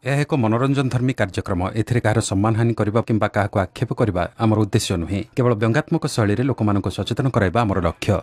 यह एक मनोरंजन धर्मी कार्यक्रम एथिरे कहार सम्मान हानि करबा किंबा काहाको आक्षेप करबा आमर उद्देश्य नुहे केवल व्यंगात्मक शैली रे लोकमानक सचेतन कराइबा आमर लक्ष्य।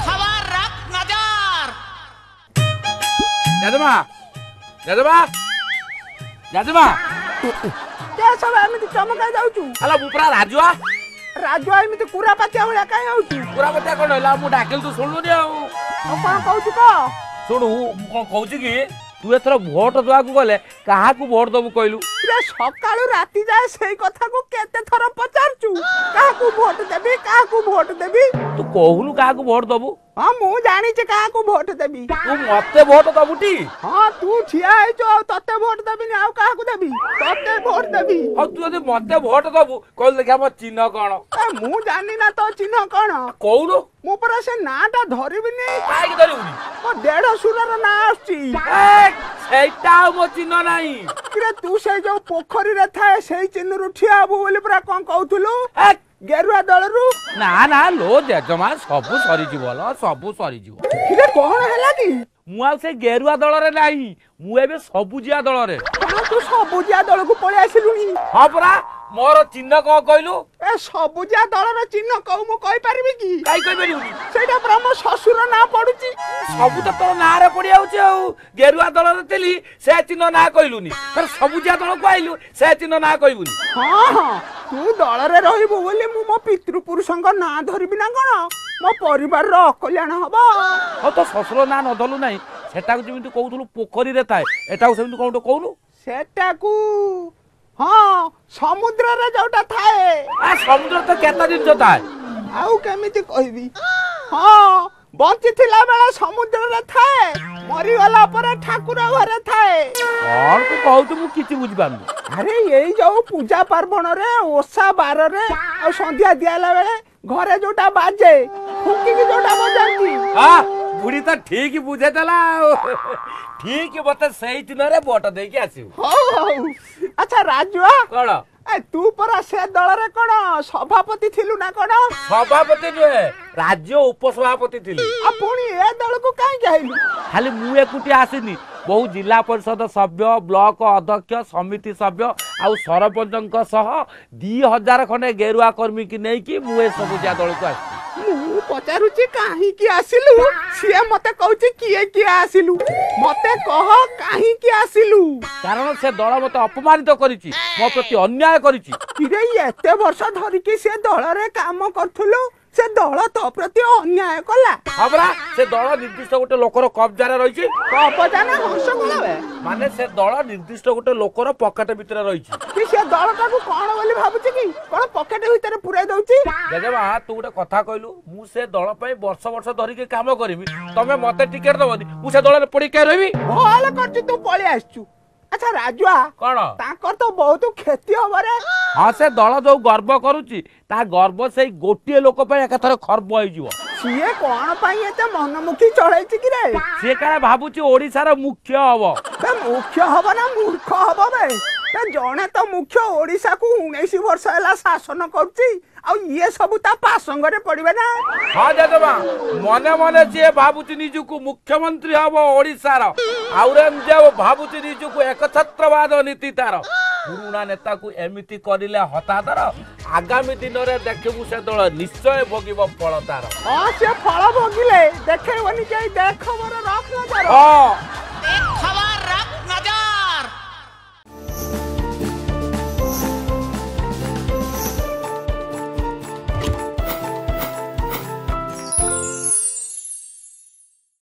जादमा जादमा जादमा क्या सब एमिति चमका जाउछु अला मुपरा राजुआ राजुआ एमिति कुरा पातिया भलिया काई आउछु पूरा बता कोन हला मु डाकेल तू सुनलु नि ओ कोन कहउछु क सुनु कोन कहउछि कि तू एथर वोट दवा को गले काहा को वोट दबु कहलु रे सकाळु राती जाय सेई कथा को केते थर पचारछु काहा को वोट देबी काहा को वोट देबी तू कहलु काहा को वोट दबु हां मु जानि छ काहा को वोट देबी तू मते वोट दबुटी हां तू छिया है जो तते वोट देबी नि आउ काहा को देबी तते वोट देबी और तू यदि मते वोट दबु कहल देखा म चिन्ह कोन मु जानि ना तो चिन्ह कोन कहलु मु पर से नाटा धरिबि नि काई धरिबुनी ओ डेढ़ सुरर ना आछी सेटा मो चिन्ह नाही किरे तू से जो पोखरी रे थाए सेई चिन्ह रु ठिया आबु बोली पूरा कोन कहउथुलु गेरुआ दलरु ना ना लो जमा सबु सरी जीवल सबु सरी जीव किरे कोन हैला की मु आ से गेरुआ दल रे नाही मु एबे सबुजिया दल रे तू सबुजिया दल को पळे आसिलुनी हां परा मोर चिन्ह को कहलु ए सबुजिया दल रे चिन्ह कहू मु कहि परबी की काई कहि परिउनी सेटा ब्रह्म ससुर ना पडुची सबु त तो ना रे पड़ी आउछ गेरुआ दल रे तेली से चिन्ह ना कहलुनी तर सबुजिया दल को आइलु से चिन्ह ना कहबुनी हां हां तू दल रे रहिबो बोली मु मो पितृ पुरुषंक ना धरिबि ना कोन मो परिवार रो कल्याण हबो हो तो ससुर ना न धलु नाही सेटा को जेमिति कहउथुलु पोखरी रे थाए एटा को सेमिति कोन कहलु सेटा को हां समुद्र रे जोटा थाए आ समुद्र तो केता दिन जो थाए आउ केमिति कहबी हां बंची थिला बेला समुद्र रे थाए मरी वाला पर ठाकुर घरे थाए और तू कहू मु किछि बुझ पानु अरे यही जो पूजा पार्वण रे ओसा बार रे आ संध्या दियाला बेले घरे जोटा बाजे फुकी की जोटा बजाती हां बुढ़ी तो ठीक बुझे देला ठीक बता सही दिन रे वोट दे के आसीउ हो अच्छा राजुआ कोन ए तू परा से दल रे कोन सभापति थिलु ना कोन सभापति नुहे राज्य उपसभापति थिली आ पुणी ए दल को काई गइलु खाली मु एकुटी आसीनी बहु जिला परिषद सभ्य ब्लॉक अध्यक्ष समिति सभ्य आउ सरपंचक सह 2000 खने गेरुआ कर्मी की नै कि मु ए सब जा दल को आसी मु पचारुची काहे की आसिलु सिए मते कहउची किए आसिलु मते कह काहे की आसिलु कारण से दल मते अपमानित करिछि मो प्रति अन्याय करिछि किरे एते वर्ष धरि के से दल रे काम करथुलु से दल तो प्रति अन्याय कला हमरा से दल निर्दिष्ट गोटे लोकर कब्जा रे रहिछि कब्जा ना हंस गलावे माने से दल निर्दिष्ट गोटे लोकर पकेट भीतर रहिछि कि से दल का को कोन बोली भाबुछि कि कोन पकेट भीतर पुराई दउछि जजेबा तू गोटे कथा कहलु मु से दल पई वर्ष वर्ष धरि के काम करबी तमे मते टिकट दबनी मु से दल रे पड़ी के रहबी भल करछि तू पळी आछछु अच्छा राजुआ कोन ताकर तो बहुत खेती हबरे हां से दल जो गर्व करूची ता गर्व से गोटिए लोक पे एकथर खर्ब होई जीवो सिए कोन पई एते मनमुखी चढ़ैछि कि रे से काहे भाबुची ओडिसा रे मुख्य हबो बे मुख्य हबो ना मूर्ख हबो बे बे जणे तो मुख्य ओडिसा को 19 वर्ष हला शासन करछि आ ये सब ता पासंग रे पड़िबे ना हां जजेबा मने मने जे भाबुची निजु को मुख्यमंत्री हबो ओडिसा रो औरंगजेब भाबुची निजु को एकछत्रवाद नीति तार पुरुना नेता को एमिति करिले हतादर आगामी दिन रे देखबु से दल निश्चय भोगिबो फल तार हां से फल भोगिले देखैबनी के देख मोर रख नजर हां